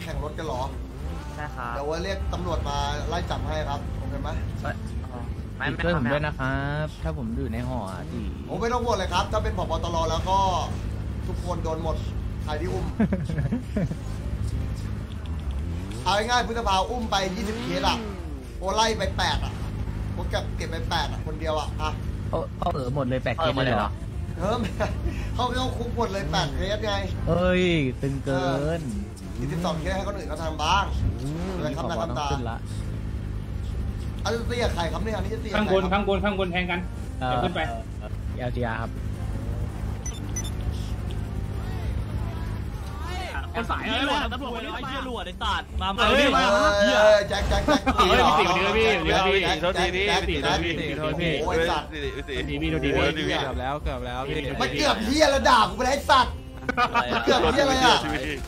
แข่งรถกันหรอใช่ครับเดี๋ยวว่าเรียกตำรวจมาไล่จับให้ครับโอเคไหมไม่ช่วยผมด้วยนะครับถ้าผมอยู่ในห่อที่ผมไม่ต้องห่วงเลยครับถ้าเป็นผบ.ตร.แล้วก็ทุกคนโดนหมดใครที่อุ้ม เอาง่ายๆพฤษภาอุ้มไป20เคสอ่ะโอไล่ไป8อ่ะโอเก็บไป8อ่ะคนเดียวอ่ะเขาหมดเลย8เคสเลยเหรอเขาคุกหมดเลย8เคสไงเอ้ยตึงเกิน 22เคสให้คนอื่นเขาทำบ้างเลยครับนะครับตาอันนี้ตีกับใครครับเนี่ยอันนี้จะตีกับใครข้างบนแทงกันเดี๋ยวขึ้นไป LGR ครับคนสายเลยตำรวจไอ้เชี่ยหลวดไอ้สัตว์มาแจ็คพี่ตีพี่โทษทีพี่โอ้ยสัตว์พี่เกือบแล้วพี่มันเกือบเฮียระดับกูไปไอ้สัตว์เกือบเฮียอะไรอ่ะ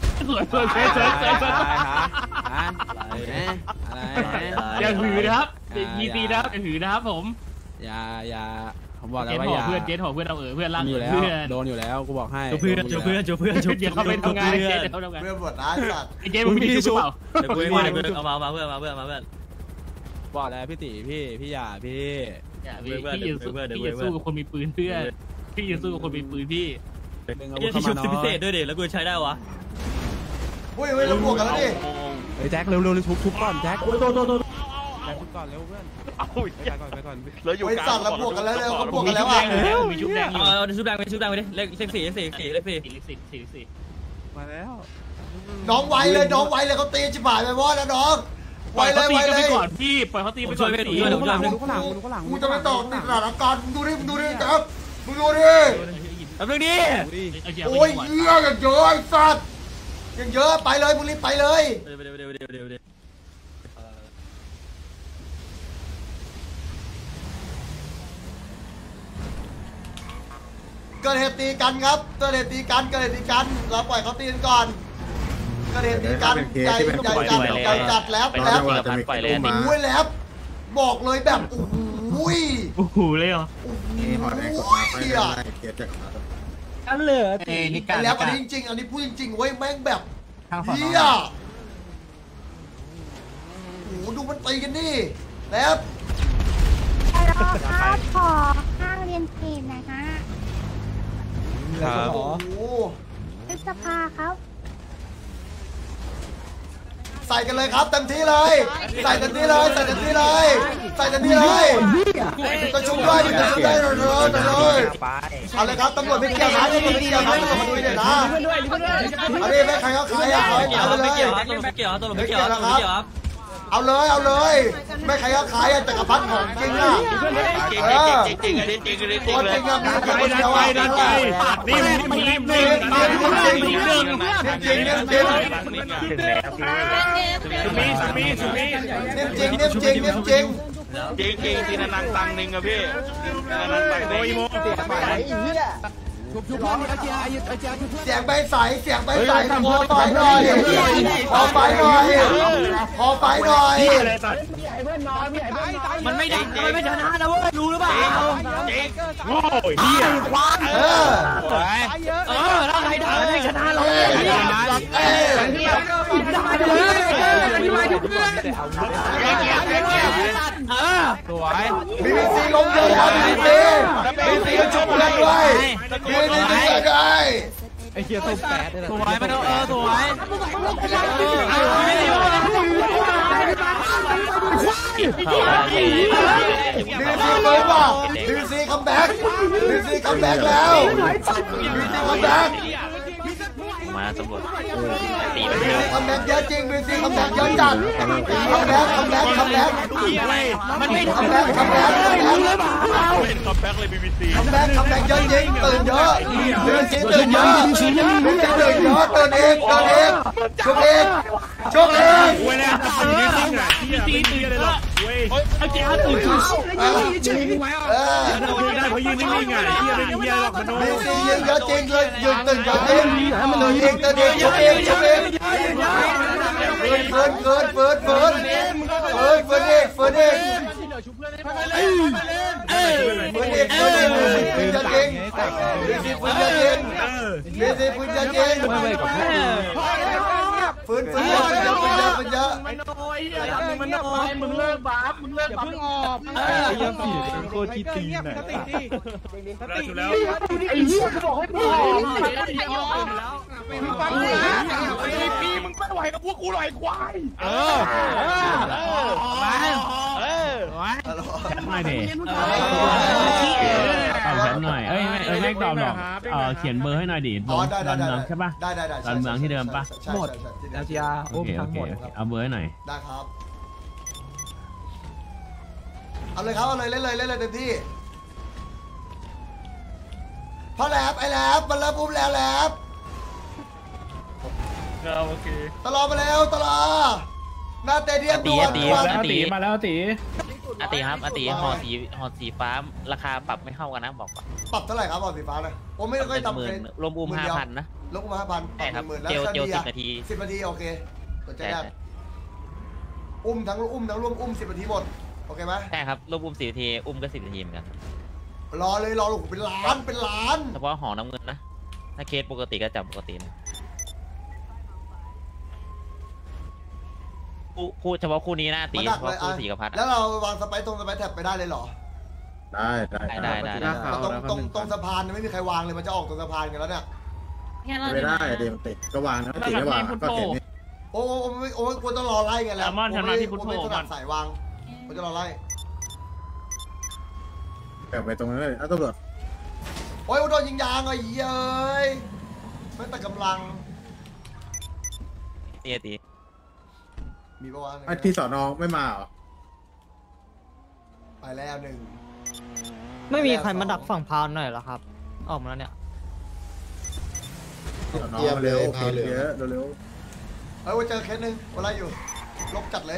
อย่าหือนะครับยีตีนะครับอย่าหือนะครับผมอย่าผมบอกแล้วว่าอย่าเพื่อนเพื่อนเราเพื่อนรักอยู่แล้วโดนอยู่แล้วกูบอกให้เพื่อนเขาเป็นทำงานเพื่อนบทร้ายสัตว์เกมมึงมีชุบเปล่าเดี๋ยวกูเอามาเพื่อนบอกแล้วพี่ตีพี่อย่าพี่ยืนสู้กับคนมีปืนเพื่อนพี่ยืนสู้กับคนมีปืนพี่ที่ชุบพิเศษด้วยดิแล้วกูใช้ได้วะเฮ้ยเราบวกกันแล้วดิแจ็คเร็วทุบก่อนแจ็คโดนแจ็คทุบก่อนเร็วเพื่อนไปก่อนแล้วอยู่กลางเราบวกกันแล้วเขาบวกกันแล้วอ่ะมีชุบแดงชุบแดงไปดิเลข4 มาแล้วน้องไวเลยเขาตีจิ๋วหายไปวอดนะน้องไวเลยก่อนพี่ปล่อยเขาตีไปก่อนดูข้างหลังกูจะไม่ตอบติดสถานการณ์ดูดิครับมึงดูดิทำเรื่องนี้โอ้ยเยอะอย่างเยอะไอ้สัตว์ยังเยอะไปเลยมึงรีบไปเลยเกิดเหตุตีกันครับเกิดเหตุตีกันเราปล่อยเขาตีกันก่อนเกิดเหตุตีกันใหญ่จัดแล้วโอ้ยแล้วบอกเลยแบบโอ้โหเลยเหรออันเหลือแล้วอันนี้จริงอันนี้พูดจริงเว้ยแม่งแบบเฮียโอ้โหดูมันตีกันนี่แล้วครับขอข้างเรียนเกมนะคะครับโอ้โหพฤษภาครับใส่กันเลยครับเต็มที่เลยใส่เต็มที่เลยจะชุบได้เลยเอาเลยครับตำรวจไม่เกี่ยวนะตำรวจมาดูเลยนะอันนี้ไม่ใครเขาใครอ่ะไม่เกี่ยวครับเอาเลยไม่ใครเขาขายจักรพรรดิของจริงอ่ะจริงตัวจริงอ่ะมีแค่คนเดียวนี่ที่นันตังนึงอะพี่โอ้ยโมเสียงใบใสขอไฟหน่อยมันไม่ได้ไม่ชนะนะเว้ยรู้หรือเปล่าโง่เฮียถ้าใครด่าไม่ชนะเราสวยมีซีลงเยอะแล้วมีซีชุบกันด้วยมีได้ไอ้เหี้ยส้มแปดสวยมันสวยดีซีคัมแบ็กแล้วมาตำรวจคัมแบ็กเยอะจริงดีซีคัมแบ็กเยอะจัดคัมแบ็กมันไม่คัมแบ็กเป็นคัมแบ็กเลยบีบีซีคัมแบ็กเยอะจริงตื่นเยอะดีซีตื่นเยอะตื่นเองชกเองเวลาบีบีซีตื่นเลยหรอเว้ยไอ้เจ้าตื่นได้เพราะยืนนิ่งๆไงเฮียไม่มีเฮียหรอกมันโน้ดีซีเยอะจริงเลยยืนตื่นเยอะจริงตื่นเองชกเองเฟิร์นเองฟื้นเยอะมันน้อยมันน้อยมึงเลิกบ้ามึงเลิกอย่าบ้าเพิ่งออกยังสีโคตรที่ตีนสติดิสติดิไอ้เหี้ยกูบอกให้พอแล้วปีมึงไม่ไหวกับพวกกูหรอกไอ้ควายหน่อยดิตอบฉันหน่อยไม่ตอบหรอกเขียนเบอร์ให้หน่อยดิดอนเมืองใช่ป่ะดอนเมืองที่เดิมป่ะหมด LGR โอเคเอาเบอร์ให้หน่อยได้ครับเอาเลยครับเอาเลยเล่นเลยเต็มที่พอแลบไอ้แลบมันเริ่มอุ้มแล้วแลบโอเคตลอดมาแล้วตลอดหน้าเตเดียมด่วนตีมาแล้วตีครับหอสีฟ้าราคาปรับไม่เข้ากันนะบอกปรับเท่าไหร่ครับหอสีฟ้านะผมไม่ค่อยทำเลยรวมอุ้ม 5,000 นะรวมอุ้ม 5,000 ใช่ครับเจล10 นาทีโอเคตัวใจได้อุ้มทั้งร่วมอุ้ม10 นาทีหมดโอเคไหมใช่ครับรวมอุ้ม10 นาทีอุ้มก็10 นาทีเหมือนกันรอลูกเป็นล้านเฉพาะหอน้ำเงินนะถ้าเคสปกติก็จับปกตินะคู่เฉพาะคู่นี้นะตีเฉพาะคู่สีกับพัดแล้วเราวางสไปแท็บไปได้เลยเหรอได้ตรงสะพานไม่มีใครวางเลยมันจะออกตรงสะพานกันแล้วเนี่ยไม่ได้เดี๋ยวติดก็วางนะติดไม่วางก็เก็บนี่โอ้ควรต้องรอไล่กันแล้วผมไม่ถนัดสายวางผมจะรอไล่แบบไปตรงนั้นเลยตำรวจโอ้ยโดนยิงยางไอ้เย้ยไม่แต่กำลังตีมีประวัติไอ้ที่สอนอไม่มาเหรอไปแล้วหนึ่งไม่มีใครมาดักฝั่งพาวหน่อยเหรอครับออกมาแล้วเนี่ยสอนอเร็วเยอะเร็วว่าเจอเคสหนึ่งอะไรอยู่ลบจัดเลย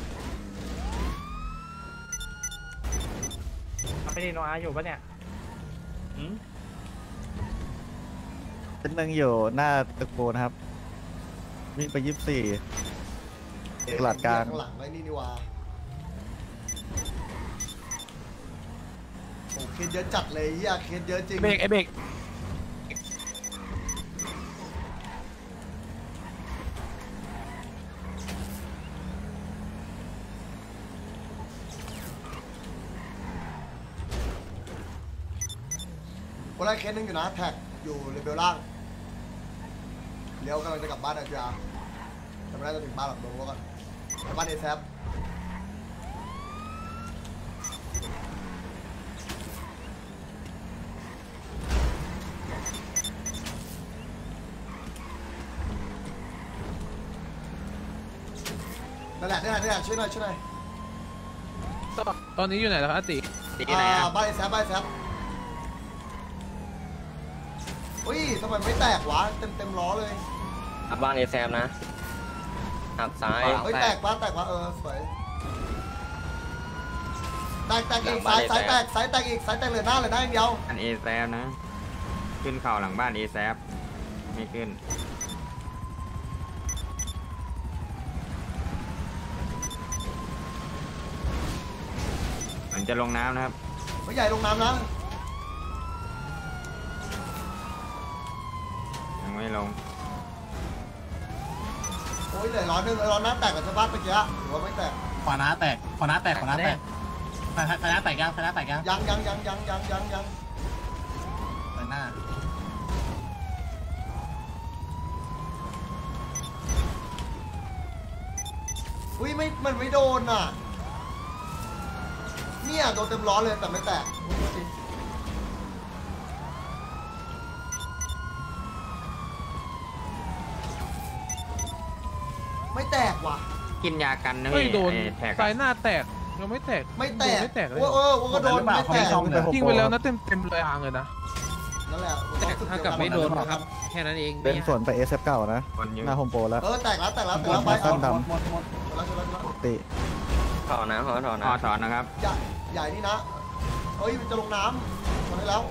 ไม่ได้นอนอยู่ปะเนี่ยเป็นหนึ่งอยู่หน้าตึกโบนะครับวิ่งไป24ตลาดกลางข้างหลังไว้นี่ว่าโอ้เคสเยอะจัดเลยเคสเยอะจริงเบรกไอเบรกคนแรกเคสนึงอยู่นะแท็กอยู่เลเวลล่างเลี้ยวกำลังจะกลับบ้านอาจารย์แต่ไม่ได้จะถึงบ้านหรอกโดนว่ากันบ้านเอแซฟนั่นแหละช่วยหน่อยตอนนี้อยู่ไหนแล้วครับติบ้านเอแซฟอุ้ยทำไมไม่แตกวะเต็มล้อเลยบ้านเอแซมนะหักซ้ายแตกวะสวยแตกอีกสายแตกอีกสายแตกเลยหน้าอย่างเดียวอันเอแซมนะขึ้นเข่าหลังบ้านเอแซมไม่ขึ้นมันจะลงน้ำนะครับไม่ใหญ่ลงน้ำนะยังไม่ลงโอ้ยเลยร้อนน้าแตกกับชาวบ้านเมื่อกี้หรือว่าไม่แตกขวาน้าแตกคณะแตกยังไปหน้าอุ้ยมันไม่โดนอ่ะเนี่ยโดนเต็มล้อเลยแต่ไม่แตกไม่แตกว่ะกินยากันนะไม่โดนสายหน้าแตกยังไม่แตกเลยก็โดนไม่แตกยิงไปแล้วนะเต็มเลยอ่างเลยนะนั่นแหละแตกถ้ากับไม่โดนนะครับแค่นั้นเองเป็นส่วนไปSF9นะหน้าโฮมโปรแล้วแตกแล้วไปสั้นดำติถอนนะครับใหญ่นี่นะเฮ้ยมันจะลงน้ำมาได้แล้ว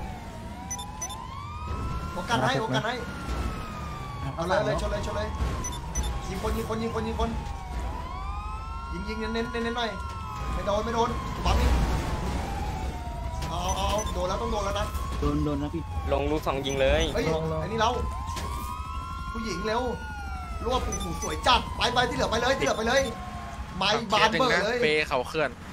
โอกาสให้เอาเลยชนเลยยิงคนยิงเน้นหน่อยไม่โดนปั๊มนี่เอาโดนแล้วต้องโดนแล้วนะโดนนะพี่ลงลูก2ยิงเลยเฮ้ยอันนี้เราผู้หญิงเร็วรวบโอ้โหสวยจัดไปที่เหลือไปเลยที่เหลือไปเลยไม้บานเบอร์เลยเปเขาเคลื่อน